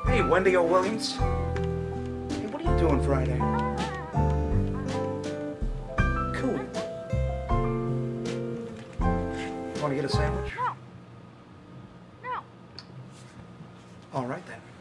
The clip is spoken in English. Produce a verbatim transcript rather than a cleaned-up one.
Hey, Wendy O Williams. Hey, what are you doing Friday? Cool. You want to get a sandwich? No. No. All right then.